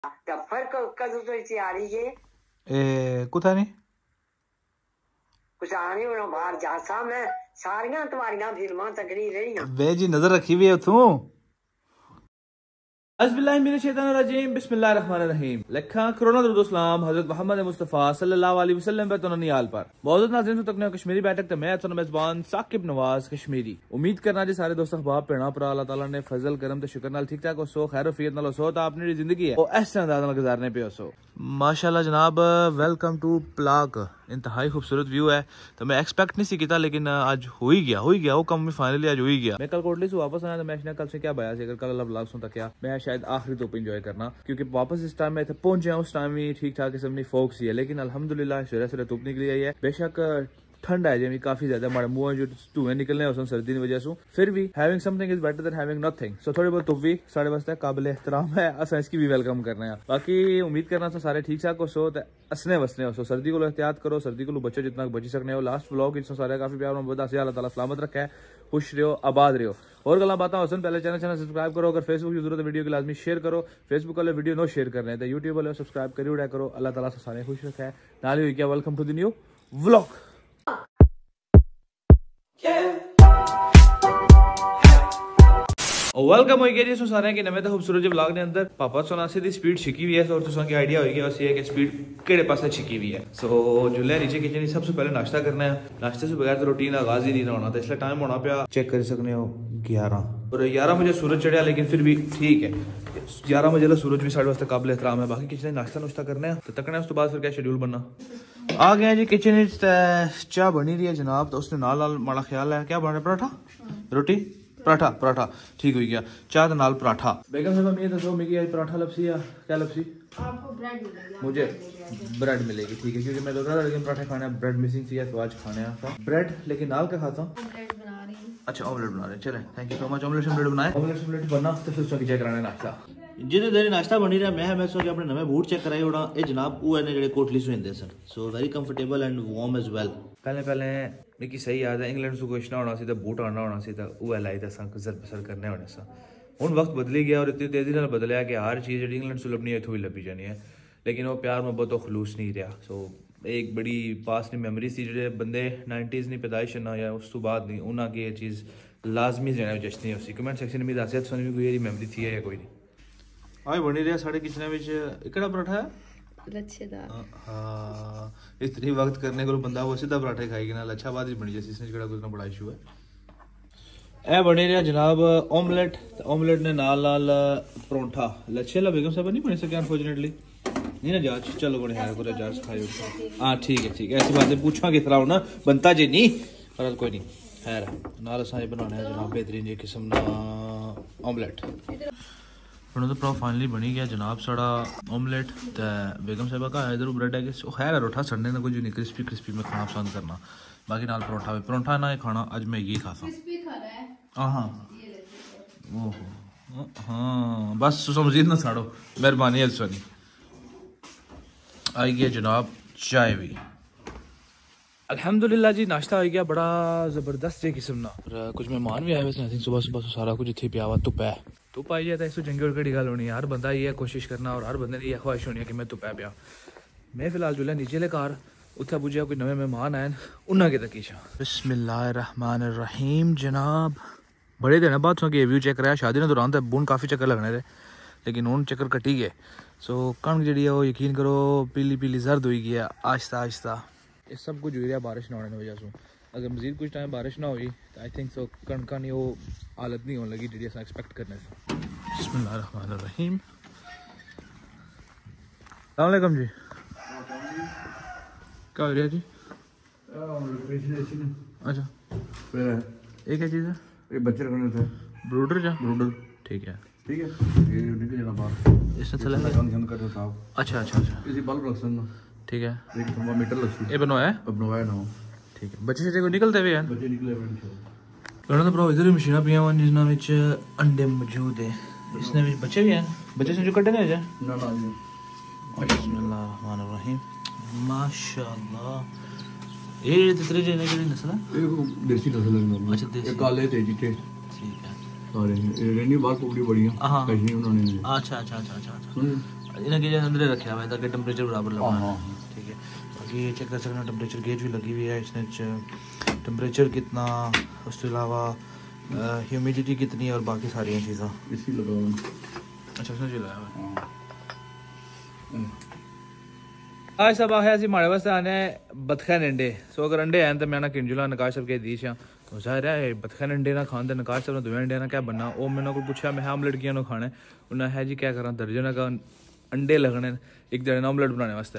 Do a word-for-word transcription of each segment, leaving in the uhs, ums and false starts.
फर्क कदों तो इसी आ रही है ए कुथा नहीं कुछ आने वाला बाहर जा सा मैं सारियां तुम्हारियां फिल्मां तकड़ी रही हैं वे जी नजर रखी हुई है तू अज़बिल्लाहिमिनश्शैतानिर्रजीम बिस्मिल्लाहिर्रहमानिर्रहीम लखा कोरोना दुरुदुस्सलाम हज़रत मोहम्मद मुस्तफ़ा सल्लल्लाहु अलैहि वसल्लम पे तो नियाल पर बहुत नाज़रीन तक ने कश्मीरी बैठक ते मैं तो मेज़बान साकिब नवाज कश्मीरी उम्मीद करना जी सारे दोस्त अहबाब भैणा भरा अल्लाह ताला ने फजल करम ते शुक्र नाल ठीक ठाक हो खैर वफियत नाल हो तो अपनी जिंदगी है वो ऐसे अंदाज नाल गुजारने पे हो माशाल्लाह जनाब वेलकम टू प्लाग इंतहाई खूबसूरत व्यू है तो मैं एक्सपेक्ट नहीं सी किया लेकिन आज हो ही गया हो ही गया वो कम में फाइनली आज हो ही गया। मैं कल कोटली से वापस आया तो मैं कल से क्या बया अगर कल अल्लाह व्लॉग सुनता क्या मैं शायद आखिरी तो एंजॉय करना क्योंकि वापस इस टाइम में पहुंच जाऊँ उस टाइम ही ठीक ठाक किस्म फोक्स ही है लेकिन अल्हम्दुलिल्लाह सूर्य सूर्य धूप निकली आई है बेशक ठंड है जी काफी ज्यादा हमारे मुंह जो धुएं निकलने हैं सर्दी की वजह से फिर भी having something is better than having nothing so थोड़ी बहुत भी साढ़े वास्ते काबिल एहतराम है अस इसकी भी वेलकम करने हैं बाकी उम्मीद करना तो सारे ठीक ठाक हो सो असने वसने हो सो सर्दी को एहतियात करो सर्दी को बचो जितना बची सकने हो लास्ट व्लॉग सारे काफी प्यार मोहब्बत से अल्लाह ताला सलामत रखा है खुश रहो आबाद रहो और गल्ला बात हसन पहले चैनल चैनल सब्सक्राइब करो अगर फेसबुक की जरूरत है वीडियो की लाजमी शेयर करो फेसबुक वाले वीडियो नो शेयर करने तो यूट्यूब वाले सब्सक्राइब करी उड़ा करो अल्लाह ताला से सारे खुश रखा है नाली हुई क्या welcome to the new vlog welcome हो गया जी सो सारे के नवे खूबसूरत व्लॉग ने अंदर पापा सोना सी स्पीड छिकी हुई है और तुसा की आइडिया होगी बस ये कि स्पीड केड़े पासे छिकी हुई है सो जुल्ले नीचे किचन सबसे पहले नाश्ता करना है नाश्ते से बगैर तो रूटीन आगाज ही नहीं होना तो इसलिए टाइम होना पाया चेक कर सकते हो ग्यारह और ग्यारह बजे सूरज चढ़िया लेकिन फिर भी ठीक है ग्यारह बजे सूरज भी साढ़े वास्ते काबिल एहतराम है बाकी किचन नाश्ता नुश्ता करना है तो तकना उस बाद फिर क्या शेड्यूल बनना आ गया जी किचन चाह बनी रही है जनाब तो उसने नाल नाल माड़ा ख्याल है क्या बन रहा है पराठा रोटी पराठा पराठा ठीक हो गया चाह तो नाल पराठा बेगम साहब ये दसो मेरी आज पराठा लपसी या क्या लपसी आपको ब्रेड मिलेगा मुझे ब्रेड मिलेगी ठीक है क्योंकि मैं लग रहा था लेकिन पराठे खाने ब्रेड मिसिंग थी तो आज खाने था ब्रेड लेकिन नाल क्या खाता हूँ ब्रेड बना रही हूँ अच्छा ऑमलेट बना रहे चले thank you so much omelette omelette बनाए ऑमलेट ऑमलेट बना तो फिर उसका चेक कराने नाश्ता जिन्हें देर नाश्ता बनी रहा मैं मैं सोचा अपने नवे बूट चेक कराए उड़ा ये जनाब वो है जेडे कोटली से हिंदे sir so very comfortable and warm as well पहले पहले मिगी सही याद है इंग्लैंड से क्वेश्चन होना सी तो बूट आना होना सी तो वो लाई तो गुजर बसर करने होने सा हुण वक्त बदली गया और इतनी तेजी नाल बदलिया कि हर चीज़ जी इंग्लैंड से लभनी है इतों ही लभी जानी है लेकिन वो प्यार मोहब्बत तो खलूस नहीं रहा सो एक बड़ी पास नहीं मेमोरी सी जो बंदे नाइनटीज़ नहीं पैदाइश ना या उस तो बाद नहीं उन्होंने ये चीज़ लाजमी जो जचनी उसी कमेंट सेक्शन में दस सुनी भी कोई मेमोरी थी है या कोई नहीं आज बनी रहा साढ़े किचन में केड़ा पराठा है लच्छेदार हाँ इतनी वक्त करने को बंदा वो सीधा पराठे खाएगी ना लच्छा बाद ही बनी जैसे इसने केड़ा कुछ ना बड़ा इशू है ए बनी रहा जनाब ऑमलेट ऑमलेट ने नाल नाल परोंठा लच्छे ला बेगम साहब नहीं बनी सके अनफॉर्चुनेटली नहीं ना जांच चलो बड़े है पूरा जांच खाई हाँ ठीक है ठीक है ऐसी बातें पूछा किस तरह ना बनता जे नहीं पर कोई नहीं खैर नाल असां बनाने है जनाब बेहतरीन जी किस्म ना ऑमलेट ਹੁਣ तो भरा फाइनली बनी गया जनाब साड़ा ऑमलेट तो बेगम साहिबा का इधर ब्रेड है कि खैर है रोटा सड़ने का कुछ नहीं क्रिस्पी क्रिस्पी में खाना पसंद करना बाकी नाल परोठा भी परोठा ना खाना आज मैं ये खाता हाँ हाँ ओहो हाँ बस मजीद ना साड़ो मेहरबानी अलसनी आई गया जनाब चाय भी अल्हम्दुलिल्लाह जी नाश्ता हो गया बड़ा जबरदस्त है किस्म ना कुछ मेहमान भी आए वैसे आई थिंक सुबह सुबह सारा कुछ इतने पिया हुआ धुप है धुप आई जाता है इसको चंगी और कड़ी गल होनी है हर बंदा ये कोशिश करना और हर बंदे ने यह ख्वाहिश होनी है कि मैं धुपै पिया मैं फिलहाल जुल्ला नीचे ले घर उत्थे पुज्जा कोई नवे मेहमान आए उन्होंने के तकीशा बिस्मिल्लाहिर्रहमानिर्रहीम जनाब बड़े दिन बाद सो व्यू चेक कराया शादी ने दौरान तो बून काफ़ी चक्कर लगने थे लेकिन हूँ चक्कर कटी गए सो कणक जी है वो यकीन करो पीली पीली जर्द हुई गई है आहिस्ता आहिस्ता ये सब कुछ हो रहा बारिश ना होने की वजह से अगर मजीद कुछ टाइम बारिश ना हुई तो आई थिंक सो कणका नहीं वो हालत नहीं होने लगी जी अस एक्सपेक्ट करने से बिस्मिल्लाहिर्रहमानिर्रहीम अस्सलाम वालेकुम जी क्या हो रहा है जी अच्छा ये क्या चीज़ है ये बच्चे रखने थे ब्रूडर जा ब्रूडर ठीक है ठीक है ये निकल जाना बाहर इसने चला ध्यान कर साहब अच्छा अच्छा अच्छा इसी बल्ब रख सकना ठीक है एक थर्मामीटर लग ये बनवाया है बनवाया ना ठीक है बच्चे से निकलते हुए हैं बच्चे निकले कहना तो भरा इधर भी मशीन पिया हुआ जिन्होंने अंडे मौजूद है इसने भी बच्चे भी हैं बच्चे से जो कटे नहीं जाए ना ना बिस्मिल्लाहिर्रहमानिर्रहीम माशाल्लाह ये तीसरे जने की नस्ल है ये देसी नस्ल है अच्छा देसी काले थे जी थे ठीक है और रेनी बाल पकड़ी बड़ी है हां कहीं उन्होंने अच्छा अच्छा अच्छा अच्छा अच्छा इन्हें गेज अंदर रखा हुआ है ताकि टेम्परेचर बराबर लगा। ठीक है, बाकी ये चेक कर सकते हैं टेम्परेचर गेज भी लगी हुई है इसने, टेम्परेचर कितना, उसके अलावा ह्यूमिडिटी कितनी और बाकी सारी चीज़ें इसी लगा हुआ। अच्छा उसने चलाया हुआ। आज सब आया सी माड़े वास्ते आने बतखन अंडे। सो अगर अंडे हैं तो मैं ना किंजुला नकाश सब के दीश हाँ तो जाहिर है बतखन अंडे ना खान नकाश सब दुए अंडे ना क्या बनना। वो मैंने को पूछा मैं आमलेट किया ना खाने, उन्हें है जी क्या करा दर्जन का अंडे लगने एक जने ऑमलेट बनाने वास्ते।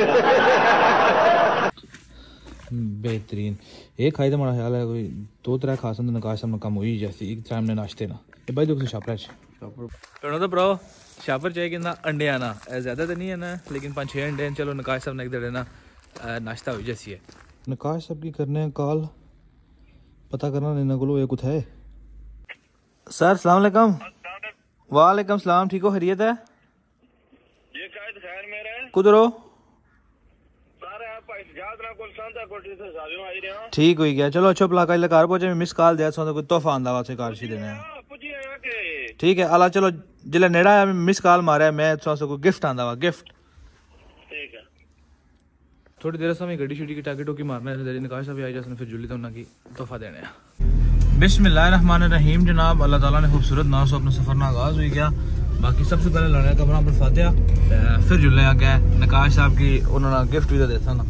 बेहतरीन एक खाई तो मेरा ख्याल है कोई दो तरह खास नकाश सब कम हुई जैसी एक टाइम ने नाश्ते ना ये भाई दुख शापर है तो ब्रो शापर चाहिए कि ना अंडे आना ज़्यादा तो नहीं है ना, लेकिन पाँच छः अंडे चलो नकाश सब ने एक दड़े ना नाश्ता हुई जैसी है। नकाश सब की करने कॉल पता करना लेना को ये कुछ है। सर सलाम अलैकुम। वालेकुम सलाम, ठीक हो खैरियत है? ये कायद खैर मेरा कुछ रो सारे आप याद ना कोल सांता कोठी से सालियों आई रहे हो। ठीक हुई गया चलो अच्छा पलाका इला कार पहुंचे मिस कॉल दिया सो कोई तोहफा आंदा वासे कार सी देने हां पुजी आया के ठीक है अला चलो जिले नेड़ा आया मिस कॉल मारा मैं सो कोई गिफ्ट आंदा वा गिफ्ट। ठीक है थोड़ी देर समय गड्डी शड्डी की टाकी टोकी मारना है तेरी निकाह सब आई जैसे फिर जुली तो उन्हें की तोहफा देने हैं। बिस्मिल्लाहिर्रहमानिर्रहीम जनाब अल्लाह ताला ने खूबसूरत नाम से अपना सफर ना आगाज हुई गया। बाकी सबसे पहले लाने कमरा पर फातिहा फिर जुले आ गया नकाश साहब की उन्होंने गिफ्ट भी तो देता ना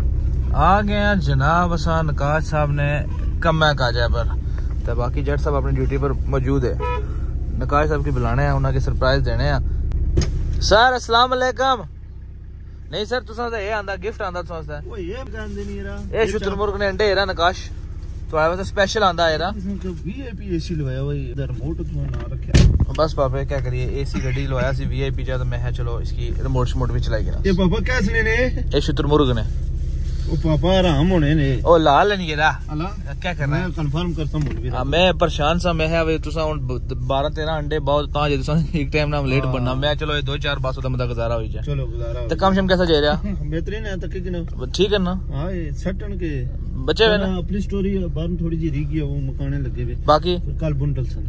आ गया जनाब असा नकाश साहब ने कम काजा पर तो बाकी जट साहब अपनी ड्यूटी पर मौजूद है। नकाश साहब की बुलाने हैं उन्होंने सरप्राइज देने हैं। सर अस्सलाम वालेकुम। नहीं सर तुसा तो ये आंदा गिफ्ट आंदा तुसा वो ये गांदे नहीं रहा ये शुतुरमुर्ग ने अंडे एरा नकाश तुम्हारे वास्ते स्पेशल आंदा एरा वीआईपी एसी लवाया हुआ इधर रिमोट क्यों ना रखा। बस पापा क्या करिए एसी गड्डी लवाया सी वीआईपी जा तो मैं है चलो इसकी रिमोट शमोट भी चलाई गया। ये पापा कैसे ने ये शुतुरमुर्ग ने ओ पापा आराम होने ने ओ लाल नहीं गिरा अल्लाह क्या कर रहा है कंफर्म करता हूं भी हां मैं परेशान सा मैं है तुसा बारह तेरह अंडे बहुत ता जे तुसा एक टाइम ना लेट बनना मैं चलो ये दो चार बासो दा मदा गुजारा हो जाए चलो गुजारा तो कम शम कैसा जा रहा बेहतरीन है तक कि ठीक है ना। हां ये सटन के बच्चे है ना अपनी स्टोरी बार थोड़ी जी री गई वो मकाने लगे हुए बाकी कल बुंडल सन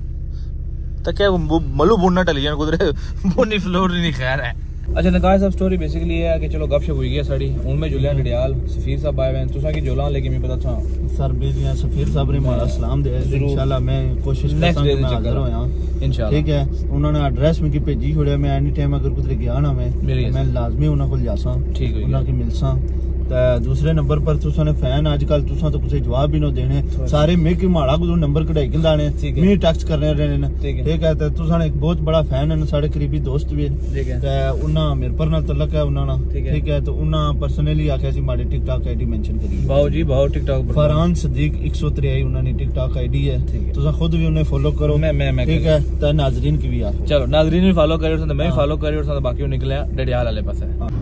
तो क्या मलू बुनना टली जान कुदरे बोनी फ्लोर नहीं खैर है। अच्छा नकाश साहब स्टोरी बेसिकली ये है कि चलो गपशप हुई है साड़ी हूं मैं जुलिया डडियाल सफीर साहब आए हैं तुसा की जोला लेकिन मैं पता था सर बेलियां सफीर साहब ने मारा सलाम दे इंशाल्लाह मैं कोशिश नेक्स्ट डे करता हाजिर होया इंशाल्लाह ठीक है। उन्होंने एड्रेस में की भेजी छोड़े मैं एनी टाइम अगर कुछ गया ना मैं मैं लाजमी उन्हां को जासा ठीक है उन्हां की मिलसा ते दूसरे नंबर पर तुसा ने फैन आजकल तुसा तो कुछ जवाब भी न देने सारे मैं की माड़ा को नंबर कढाई किंदाने मी टेक्स्ट करने रहने ठीक है। ते तुसा ने एक बहुत बड़ा फैन है सारे करीबी दोस्त भी है ते उन्हां मेरे पर नाल तल्लक है उन्हां ठीक है। तो उन्हां पर्सनली आख्या सी माड़ी टिकटॉक आईडी मेंशन करी बाऊ जी बाऊ टिकटॉक फरहान सदीक एक सौ तिरासी उन्हां ने टिकटॉक आईडी है तुसा खुद भी उन्हें फॉलो करो मैं मैं ठीक है। ते नाजरीन की भी आ चलो नाजरीन भी फॉलो करियो तो मैं भी फॉलो करियो और बाकी निकले डडियाल वाले पास है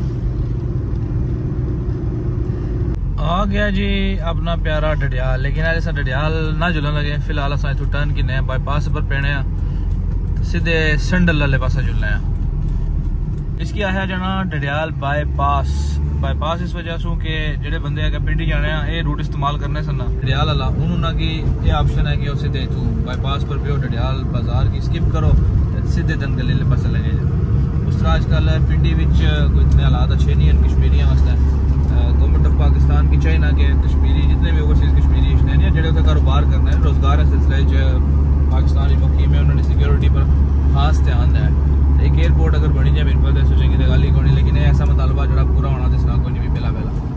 आ गया जी अपना प्यारा डडियाल। लेकिन आज ऐसा डडियाल ना जुलन लगे फिलहाल असा इथों टर्न की नए बाईपास पर पेने सीधे संडल वाले पास जुलने इसकी आया जाना डडियाल बाईपास बाईपास इस वजह से कि जेडे बंदे अगर पिंडी जाने ये रूट इस्तेमाल करने सन डडियाल वाला उन्होंने की ये ऑप्शन है कि सीधे इथों बाईपास पर पे डडियाल बाजार की स्किप करो सीधे तन गले पास लगे उस तरह अजकल पिंडी कोई इतने हालात अच्छे नहीं हैं कश्मीरियों वास्ते गवर्नमेंट ऑफ पाकिस्तान की चाइना के कश्मीरी जितने भी ओवरसीज कश्मीरी हैं जेडे उत्थे कारोबार करना है रोजगार के सिलसिले च पाकिस्तानी मुकीम है उन्होंने सिक्योरिटी पर खास ध्यान दिया है। एक एयरपोर्ट अगर बनी जाए मेरे पास सोचेंगे तो गाली कोनी लेकिन ऐसा मुतालबा जो पूरा होना तो इसका कोई नहीं भी पहला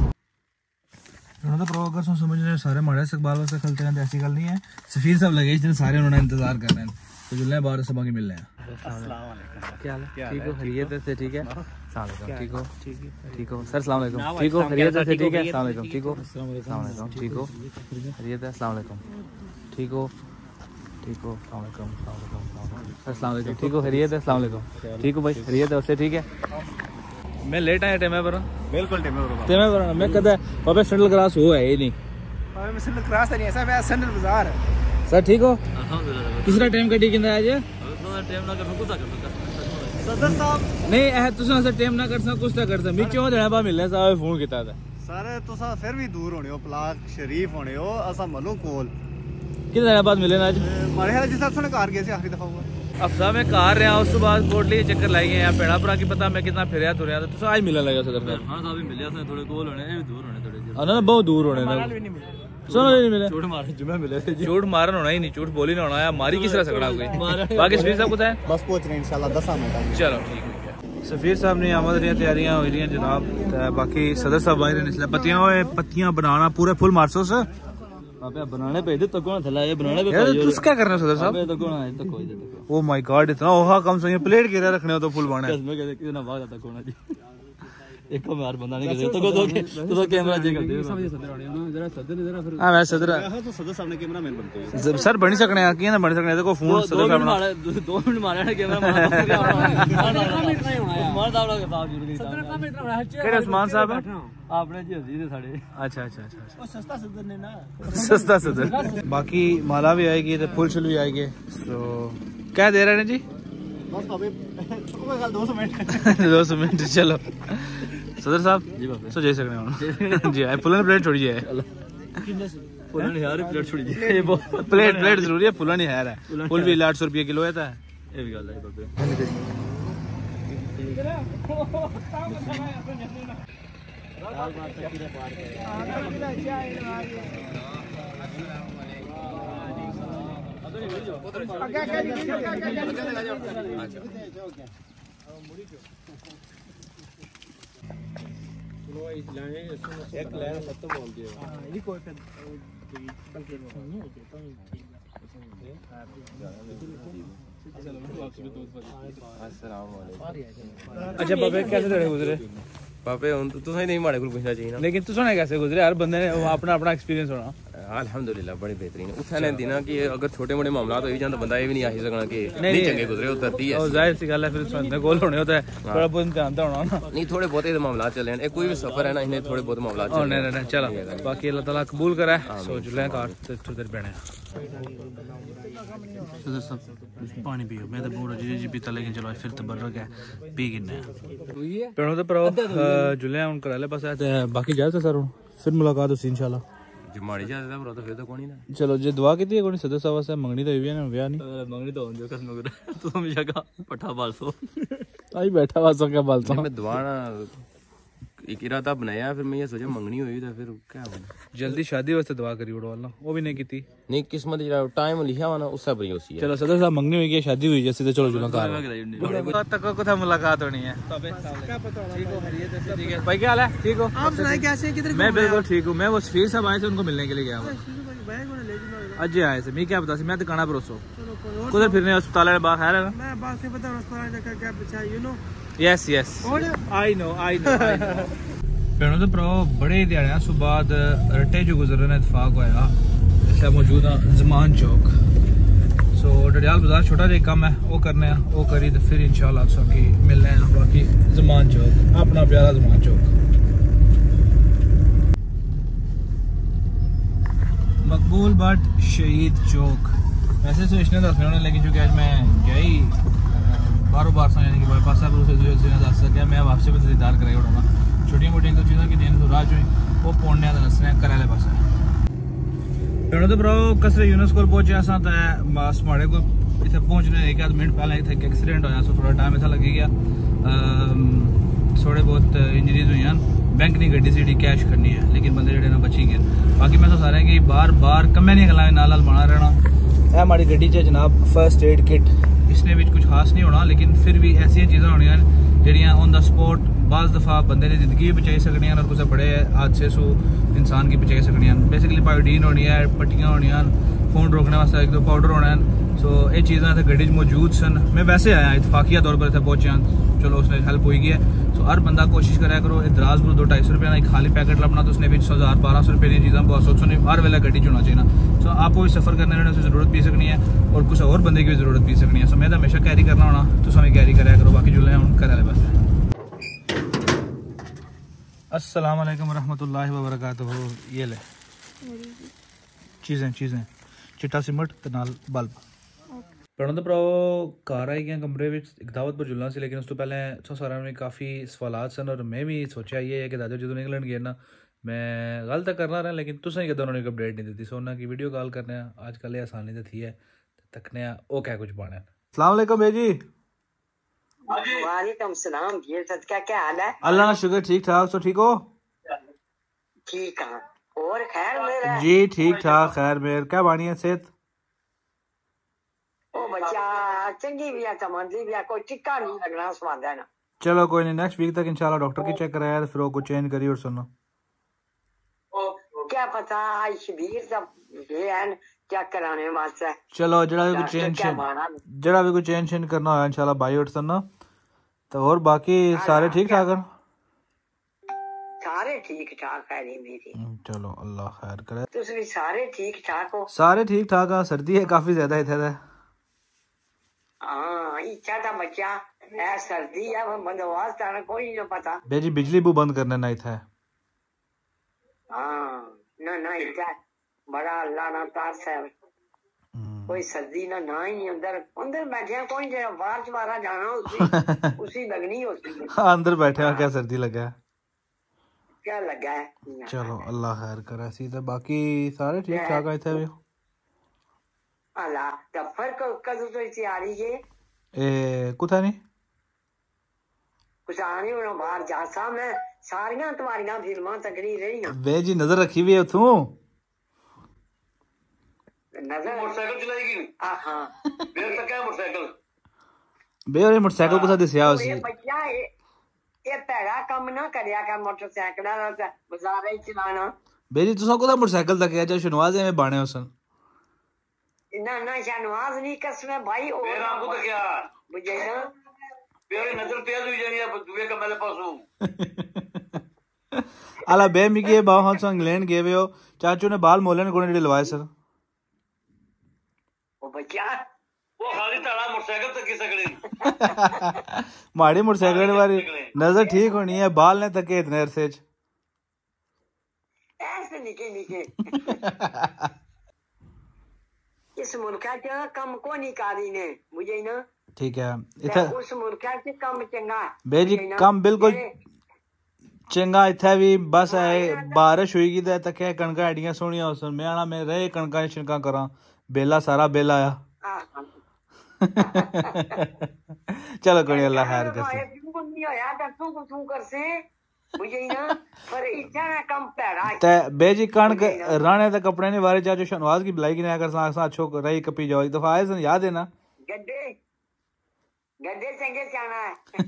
पहला प्रो अगर समझ रहे सारे माड़े इकबाल वास्ते खलते हैं तो ऐसी गल नहीं है। सफीर साहब लगे इस दिन सारे उन्होंने इंतजार कर रहे हैं तो जुलने बाहर सब आगे मिल रहे हैं। क्या हाल है ठीक हो खैरियत से ठीक है ठीक हो ठीक हो सर अस्सलाम वालेकुम ठीक हो खैरियत से ठीक है अस्सलाम वालेकुम ठीक हो अस्सलाम वालेकुम ठीक हो खैरियत है अस्सलाम वालेकुम ठीक हो ठीक हो अस्सलाम वालेकुम सर अस्सलाम वालेकुम ठीक हो खैरियत है अस्सलाम वालेकुम ठीक हो भाई खैरियत है उससे ठीक है। मैं लेट आया टाइम पर बिल्कुल टाइम पर टाइम पर मैं कदा पापा सैंडल क्रॉस हो है ही नहीं पापा मैं सैंडल क्रॉस नहीं ऐसा मैं सैंडल बाजार सर ठीक हो किसरा टाइम कटी किंदा आज टाइम ना कर कुछ सदर साहब नहीं ए तुसा ऐसा टाइम ना कर सा कुछ ना कर सा मैं क्यों देना बा मिलने सा फोन कीता था सर तुसा फिर भी दूर होने हो प्लाक शरीफ होने हो असा मलू कोल कितने दिन बाद मिले आज मारे है जिस तुने कार गए थे आखिरी दफा हुआ हफ्ता में कार रहा उस बाद कोटली चक्कर लाई गए भैड़ा भरा की पता मैं कितना फिर तुरया तो आज मिलने लगा सदर थोड़े कोल होने दूर होने बहुत दूर होने सुनो नहीं मिले झूठ मार जुम्मे मिले झूठ मारन होना ही नहीं झूठ बोली ना होना मारी किस तरह सकड़ा हो गई बाकी सफीर साहब कुछ है बस पहुंच रहे हैं इंशाल्लाह दस मिनट चलो ठीक है सफीर साहब ने आमद दी तैयारियां हो रही जनाब बाकी सदर साहब आई इसलिए पत्तियां ओए पत्तियां बनाना पूरे फुल मारसो से अबे बनाने पे दे तो कौन थला ये बनाने पे यार तू क्या करना सदर साहब तो कौन है तो कोई दे ओ माय गॉड इतना ओहा कम से प्लेट गिरा रखने हो तो फुल बना है मैं कहते कितना भाग जाता कौन जी एक को मार बंदा नहीं कर तो को तो तो कैमरा चेक कर दे समझ सदर आने ना जरा सदर जरा फिर हां मैं सदर हां तो सदर सामने कैमरा मैन बनते हैं सर बन सकने हैं कि ना बन सकने देखो फोन सदर साहब मारा दो मिनट मारा है कैमरा मारा मार दाव के साथ जुड़ गई सदर का मिनट रहा है केड़े उस्मान साहब है आपने जी हजी दे साडे अच्छा अच्छा अच्छा ओ सस्ता सदर ने ना सस्ता सदर बाकी माला भी आएगी तो फुल शुल भी आएंगे तो क्या दे रहे हैं जी बस अबे दो सौ मिनट दो सौ मिनट चलो सदर साहब जी बाबा सो जय सकने जी आए पुलन प्लेट छोड़ी है पुलन यार प्लेट छोड़ी है ये प्लेट प्लेट जरूरी है पुलन यार है फुल भी आठ सौ रुपये किलो है था ये भी गल है बाबे एक लाइन खत्म हो गया ये कोई अच्छा बाबे कैसे तेरे गुजरे पापे हूं तो तुसें नहीं माड़े कोल पुछना चाहिए ना लेकिन तुसें कैसे गुजरे हर बंदे ने अपना अपना एक्सपीरियंस होना अल्हम्दुलिल्लाह बड़ी बेहतरीन उत्थे ने ना कि अगर छोटे मोटे मामलात हो जान तो बंदा ये भी नहीं आही सकना कि नहीं चंगे गुजरे उतरती है जाहिर सी गल है फिर बंदे कोल होने होता है थोड़ा बहुत ध्यान तो होना ना नहीं थोड़े बहुत मामलात चले हैं कोई भी सफर है ना इन्हें थोड़े बहुत मामलात चले नहीं नहीं चलो बाकी अल्लाह ताला कबूल करे सोच ले कार ते थोड़ी देर बैठे सदर साहब पानी पियो मैं तो पूरा जी जी पीता लेकिन चलो फिर तो बर्र गया पी किन्ने पेड़ों तो पर जुले उन कराले पास आते बाकी जाए तो सर फिर मुलाकात होसी इंशाल्लाह जो माड़ी जाता है तो फिर तो कोनी ना चलो जे दुआ की थी कोनी सदर साहब से मंगनी तो हुई है ना ब्याह नहीं मंगनी तो होंगे कसम कर तू हमेशा का पठा बालसो आई बैठा वासो क्या बालसो मैं दुआ ना एक इरादा बनाया फिर मैं ये सोचा मंगनी हुई तो फिर क्या बना जल्दी शादी वास्ते दुआ करी उड़ो वाला वो भी नहीं की नहीं किस्मत जरा टाइम लिखा हुआ ना उससे बड़ी होसी है चलो सदर साहब मंगनी हुई है शादी हुई जैसे तो चलो जुला तक को मुलाकात होनी है क्या पता ठीक हो खैरियत है ठीक है भाई क्या हाल है ठीक हो आप सुनाइए कैसे किधर मैं बिल्कुल ठीक हूं मैं वो सफीर साहब आए थे उनको मिलने के लिए गया हूं आज आए थे मैं क्या बता मैं दुकाना पर उसो कुछ फिरने अस्पताल है बाहर है ना मैं बात से पता अस्पताल जाकर क्या पूछा you know yes yes I know I know भैनों तो भ्राओ बड़े ध्याड़े सु बाद रट्टे जो गुजरने इतफाक होया इस मौजूद हाँ जमान चौक सो डडियाल बाजार छोटा जा कम है वो करने वो करी तो फिर इंशाल्लाह सबकी मिलने हैं बाकी जमान चौक अपना प्यारा जमान चौक मकबूल भट्ट शहीद चौक वैसे तो इसने दस मिनट लेकिन चूंकि आज मैं गया ही बारों बार से यानी कि बाईपास दस सकें मैं वापसी पर दीदार कराई उड़ा छोटिया मोटिया तो चीज़ों की दिन तो राह जो वो पौने दसने घरै पास भैनों तो भ्राओ कसरे यूनिस को पहुंचे अस बस माड़े को इतने पहुंचने एक आध मिनट पहले इतने एक एक्सीडेंट होया सो थोड़ा टाइम इतना लगी गया थोड़े बहुत इंजरीज हुई हैं बैंक नहीं गड्डी सी कैश करनी है लेकिन बंदे जेडे ना बची गए बाकी मैं तो सारे कि बार बार कम्मे नहीं गल्लां नाल नाल बना रहना है हमारी गड्डी च जनाब फर्स्ट एड किट इसने भी कुछ खास नहीं होना लेकिन फिर भी ऐसी चीज़ां होनियां जड़ियाँ ऑन द स्पॉट बाज़ दफ़ा बंदे ने जिंदगी भी बचाई सकनियां और कुछ बड़े हादसे सो इंसान की बचाई सकनियां बेसिकली पायोडीन होनी है पट्टियां होनियां खून रोकने वास्ते एक दो पाउडर होना सो ये चीज़ां इतने गड्डी मौजूद सन मैं वैसे आया इतफाकिया तौर पर इतने पहुंचा चलो उसने हेल्प हो गई है सो हर बंदा कोशिश कराया करो दराज को दो ढाई सौ रुपये का खाली पैकेट लभना तो उसने भी हज़ार बारह सौ रुपये की चीज़ां बहुत सोचो नहीं हर वेला गड्डी होना चाहिए सो आपको भी सफ़र करने में जरूरत पी सकनी है और कुछ और बंदे की भी जरूरत पी सकनी है सो मैं तो हमेशा कैरी करना होना तो हमें कैरी कराया करो बाकी जुले हम करे बस अस्सलाम वालेकुम रहमतुल्लाहि व बरकातहू ये ले चीज़ें चीज़ें चिट्टा सिमट ते नाल बल्ब भैनों तो भराओ घर आई गया कमरे में एक दावत पर जुलना से लेकिन उस तो पहले तो सारा में काफ़ी सवालात सन और मैं भी सोचा ये है कि दादो जो इंग्लैंड गया ना मैं गल तो करना रहा लेकिन तुसें कदों उन्होंने अपडेट नहीं दी सो उन्हें की वीडियो कॉल करने आजकल ये आसानी तो थी है तकने वो क्या कुछ पाने अस्सलाम वालेकुम बेजी। वालेकुम सलाम जी, सदका क्या हाल है? अल्लाह का शुक्र, ठीक ठाक। तो ठीक हो? ठीक है। और खैर मेरा जी ठीक ठाक, खैर मेर। क्या बानी है सेहत? ओ बच्चा चंगी भी है, समझी भी है, कोई टिक्का नहीं लगना स्वाद है ना। चलो कोई नहीं, नेक्स्ट वीक तक इंशाल्लाह डॉक्टर की चेक कराया फिर वो कुछ चेंज करी। और सुनो क्या पता आज शबीर सब ये है क्या कराने वास्ते। चलो जड़ा भी कुछ चेंज जड़ा भी कुछ चेंज चेंज करना हो इंशाल्लाह भाई और सुनो। तो और बाकी सारे ठीक ठाक हैं? सारे ठीक ठाक है मेरी। चलो अल्लाह खैर करे। तुम भी सारे ठीक ठाक हो? सारे ठीक ठाक है। सर्दी है काफी ज्यादा इधर। हाँ इच्छा था बच्चा है, सर्दी है बंदोबस्त है कोई नहीं पता। बेजी बिजली बू बंद करने ना इतना है। हाँ ना ना इच्छा बड़ा अल्लाह ना तार है, कोई सर्दी ना ना ही अंदर अंदर बैठे कोई जरा बाहर चबारा जाना उसी उसी लगनी होती है। हाँ अंदर बैठे हैं, क्या सर्दी लगा है? क्या लगा है? चलो अल्लाह खैर करे। सीधे बाकी सारे ठीक ठाक है इधर भी। अल्लाह दफर को कदू तो इसी आ रही है ए कुथा नहीं कुछ आने वाला बाहर जा सा मैं सारियां तुम्हारियां फिल्मां तकड़ी रही हैं। वे जी नजर रखी हुई है तू नजर मोटरसाइकिल चलाएगी। हां बेर तक है मोटरसाइकिल बेर मोटरसाइकिल को दिसया उसी ये बच्चा ये ये पैरा काम ना करया कर मोटरसाइकिल ना बाजार ही चलाना। बेजी तुसा को मोटरसाइकिल तक जा शनवाज में बाणे उसन ना ना शनवाज नहीं कसम भाई और मेरा आपको तो क्या बुझे ना मेरी नजर तेज हुई जानी है दुबे का मेरे पास हूं। अला बे मिगे बा हम संग इंग्लैंड गए हो चाचू ने बाल मोले ने कोने दिलवाए सर। ओ बच्चा वो खाली ताला मोटरसाइकिल तक की सकड़ी माड़ी मोटरसाइकिल वाली नजर ठीक होनी है, बाल ने तके इतने अरसे ऐसे निके निके इस मुल्का का कम को निकाली ने मुझे ना ठीक है इधर उस मुल्का से कम चंगा बेजी कम बिल्कुल चंगा इथे भी बस है बारिश हुई तो तके कणका एडियां सोहनियां उस मैं आना मैं रहे कणका छिणका करा बेला सारा बेला आया। चलो कोई अल्लाह खैर करे। नहीं होया तू को तू कर से मुझे ना पर इतना ना कम पैड़ा ते बेजी कणक राणे ते कपड़े ने बारे चाचो शनवाज की बुलाई की ना कर सा अच्छो रही कपी जाओ एक दफा आए सन याद है ना गड्ढे गड्ढे चंगे जाना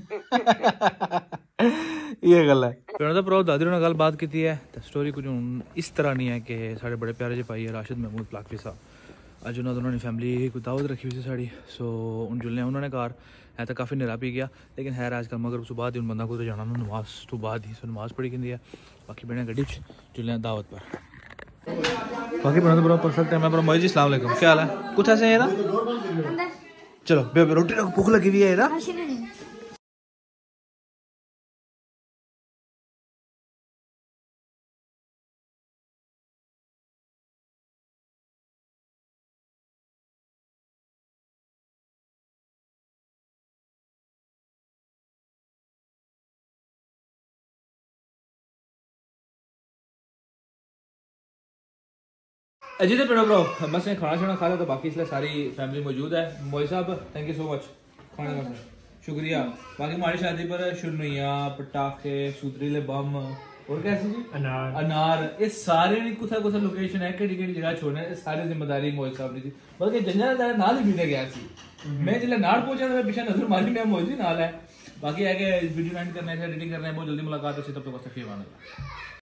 है ये गल है। ਪਿੰਡ ਦਾ ਭਰਾ ਦਾਦੀ ਨਾਲ ਗੱਲ ਬਾਤ ਕੀਤੀ ਹੈ ਤੇ ਸਟੋਰੀ ਕੁਝ ਇਸ ਤਰ੍ਹਾਂ ਨਹੀਂ ਹੈ ਕਿ ਸਾਡੇ ਬੜੇ ਪਿਆਰੇ ਜਿਹੇ ਭਾਈ ਰਾਸ਼ਿਦ ਮਹਿਮੂਦ ਪਲਾਕਵੀ ਸਾਹਿਬ ਅੱਜ ਉਹਨਾਂ ਦੋਨਾਂ ਨੇ ਫੈਮਿਲੀ ਕੋਈ ਦਾਵਤ ਰੱਖੀ ਹੋਈ ਸੀ ਸਾਡੀ ਸੋ ਹੁਣ ਜੁਲਨੇ ਉਹਨਾਂ ਨੇ ਘਰ है तो काफ़ी नेरा पी गया लेकिन है अजकल मगर उस बाद ही उन बंदा को तो जाना नमाज तो बाद ही सो नमाज पढ़ी की है बाकी बने गड्डी चुले दावत पर बाकी बना तो बड़ा परफेक्ट है। मैं बड़ा मोहित जी अस्सलाम वालेकुम, क्या हाल है? कुछ ऐसे है ना चलो बे रोटी भूख लगी हुई है ना। अजी तो पिंडो ब्रो बस ने खाना शाना खा लिया तो बाकी इसलिए सारी फैमिली मौजूद है। मोई साहब थैंक यू सो मच खाने का शुक्रिया। बाकी हमारी शादी पर शुरनुइया पटाखे सूतरीले बम और कैसे जी अनार अनार ये सारे कुछ कुछ लोकेशन है केड़ी केड़ी जगह छोड़ने सारी जिम्मेदारी मोई साहब की थी बल्कि जंजा ने नाल ही बीते गया थी। मैं जिले नाड़ पहुंचा तो मैं पीछे नजर मारी मैं मोई जी नाल है। बाकी है कि वीडियो एंड करना है एडिटिंग करना है बहुत जल्दी मुलाकात है तब तक बस